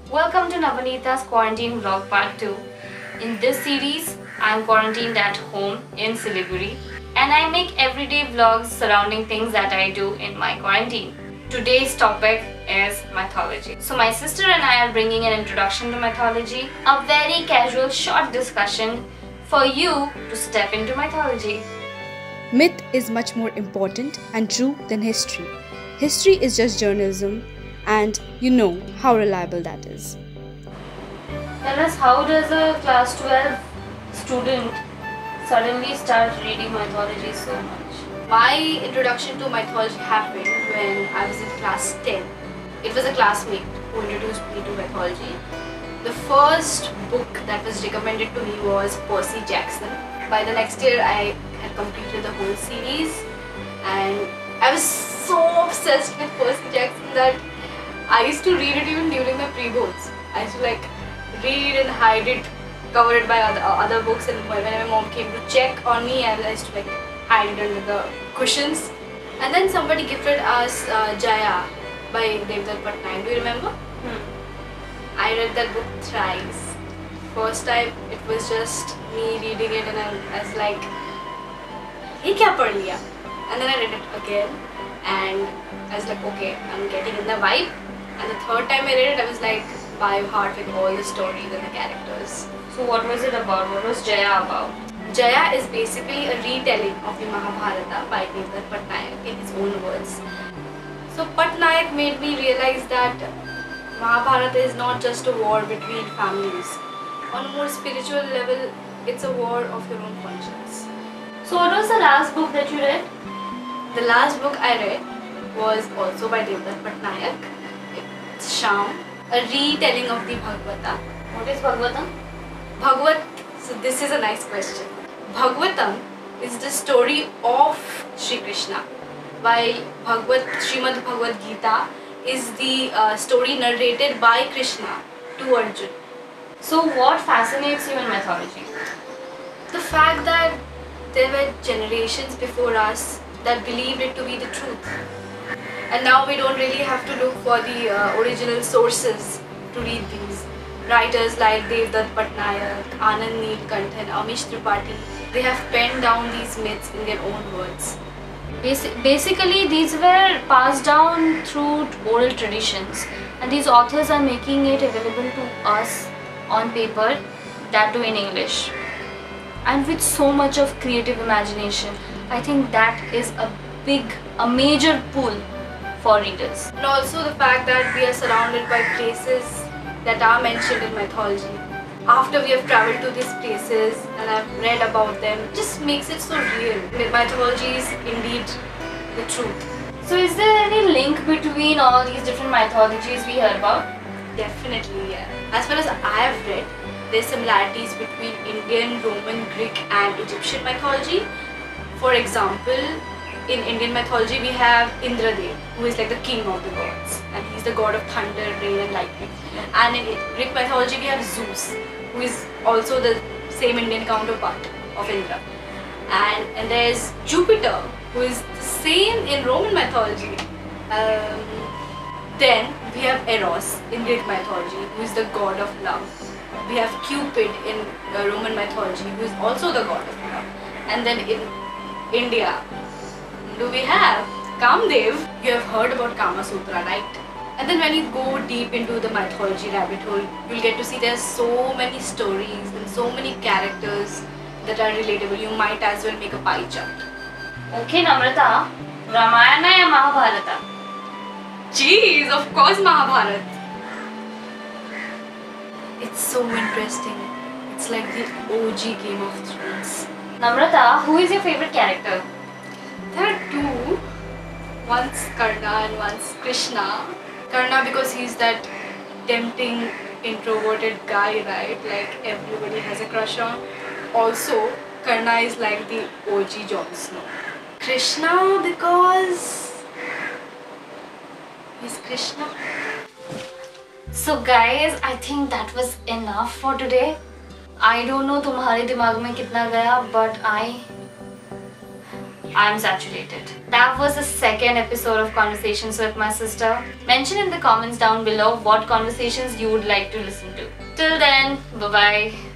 Welcome to Navanita's Quarantine Vlog Part 2. In this series, I am quarantined at home in Siliguri and I make everyday vlogs surrounding things that I do in my quarantine. Today's topic is mythology. So my sister and I are bringing an introduction to mythology, a very casual short discussion for you to step into mythology. Myth is much more important and true than history. History is just journalism, and you know how reliable that is. Tell us, how does a class 12 student suddenly start reading mythology so much? My introduction to mythology happened when I was in class 10. It was a classmate who introduced me to mythology. The first book that was recommended to me was Percy Jackson. By the next year, I had completed the whole series and I was so obsessed with Percy Jackson that I used to read it even during my pre-boards. I used to read and hide it, cover it by other books, and when my mom came to check on me, I used to hide it under the cushions. And then somebody gifted us Jaya by Devdutt Pattanaik. Do you remember? I read that book thrice. First time it was just me reading it and I was like, "Ye kya pad liya?" And then I read it again and I was like, okay, I'm getting in the vibe. And the third time I read it, I was like by heart with all the stories and the characters. So what was it about? What was Jaya about? Jaya is basically a retelling of the Mahabharata by Devdutt Pattanaik in his own words. So Pattanaik made me realize that Mahabharata is not just a war between families. On a more spiritual level, it's a war of your own conscience. So what was the last book that you read? The last book I read was also by Devdutt Pattanaik. It's Sham, a retelling of the Bhagavata. What is Bhagavatam? So this is a nice question. Bhagavatam is the story of Sri Krishna, while Srimad Bhagavad Gita is the story narrated by Krishna to Arjun. So what fascinates you in mythology? The fact that there were generations before us that believed it to be the truth. And now we don't really have to look for the original sources to read these. Writers like Devdutt Pattanaik, Anand Neelkantha, Amish Tripathi, they have penned down these myths in their own words. Basically, these were passed down through oral traditions, and these authors are making it available to us on paper, that too in English. And with so much of creative imagination, I think that is a major pull for readers. And also the fact that we are surrounded by places that are mentioned in mythology. After we have travelled to these places and I've read about them, it just makes it so real. Mythology is indeed the truth. So is there any link between all these different mythologies we heard about? Definitely, yeah. As far as I have read, there's similarities between Indian, Roman, Greek and Egyptian mythology. For example, in Indian mythology we have Indradev, who is like the king of the gods, and he's the god of thunder, rain and lightning. And in Greek mythology we have Zeus, who is also the same Indian counterpart of Indra. And there's Jupiter, who is the same in Roman mythology. Then we have Eros in Greek mythology, who is the god of love. We have Cupid in Roman mythology, who is also the god of love. And then in India, do we have Kamdev? You have heard about Kama Sutra, right? And then when you go deep into the mythology rabbit hole, you'll get to see there's so many stories and so many characters that are relatable. You might as well make a pie chart. Okay, Namrata, Ramayana ya Mahabharata? Jeez, of course Mahabharata. It's so interesting. It's like the OG Game of Thrones. Namrata, who is your favorite character? There are two. One's Karna and one's Krishna. Karna because he's that tempting introverted guy, right? Like everybody has a crush on. Also, Karna is like the OG Jon Snow. Krishna because he's Krishna. So guys, I think that was enough for today. I don't know तुम्हारे दिमाग में कितना गया, but I I'm saturated. That was the second episode of Conversations with my sister. Mention in the comments down below what conversations you would like to listen to. Till then, bye bye.